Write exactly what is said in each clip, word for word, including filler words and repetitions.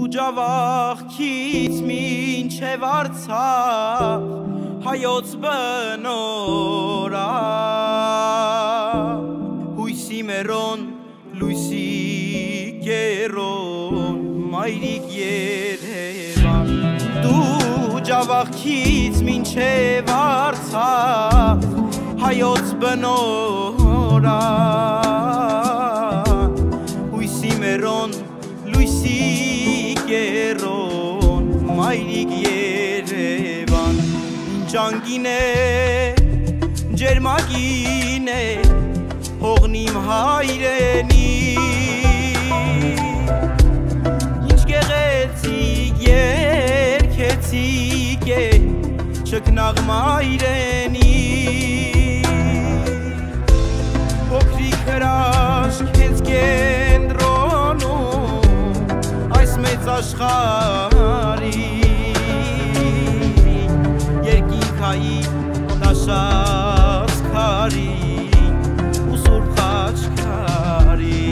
Ջավախքից մինչև Արցախ հայոց բնորա հույսի մերոն լույսի կերոն մայրիկ Երևան դու ջավախքից մինչև Արցախ հայոց բնորա հույսի մերոն լույսի կերոն մայրիկ Երևան Ջանգին է ջերմագին է հողնիմ հայրենի Ինչ գեղեցիկ երգեցիկ է չքնաղ մայրենի Փոքրիկ հրաշք հենց կենտրոնում այս մեծ աշխարհի երկինքայի դաշած քարի ու սուրբ խաչքարի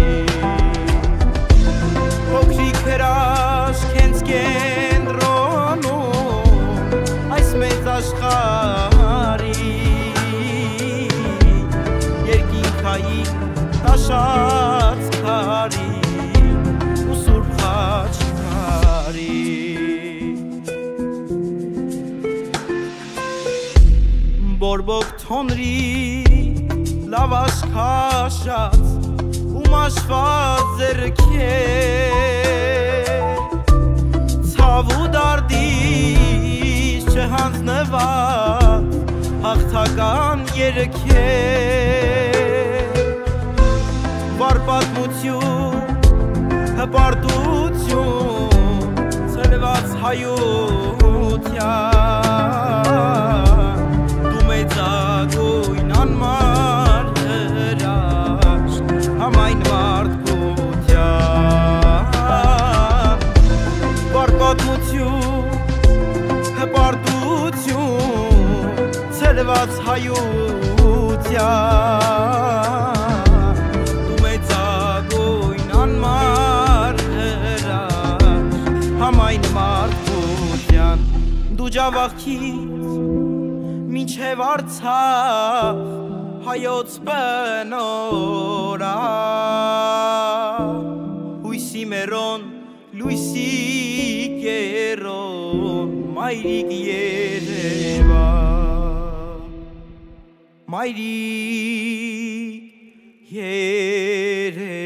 Փոքրիկ հրաշք հենց կենտրոնում այս մեծ աշխարհի երկինքայի դաշած քարի ու սուրբ խաչքարի Բորբոք թոնրի լավ աշխաշած ու մաշված ձեռքեր Ցավ ու դարդից չհանձնված հաղթական երգեր Վար պատմություն, հպարտություն ցրված հայության Մեծագույն անմար հրաշք համայն մարդկության Վար պատմություն, հպարտություն ցրված հայության Դու մեծագույն անմար հրաշք համայն մարդկության Դու ջավախքից մինչև Արցախ հայոց բնորա հույսի մերոն լույսի կերոն մայրիկ Երևան մայրիկ Երևան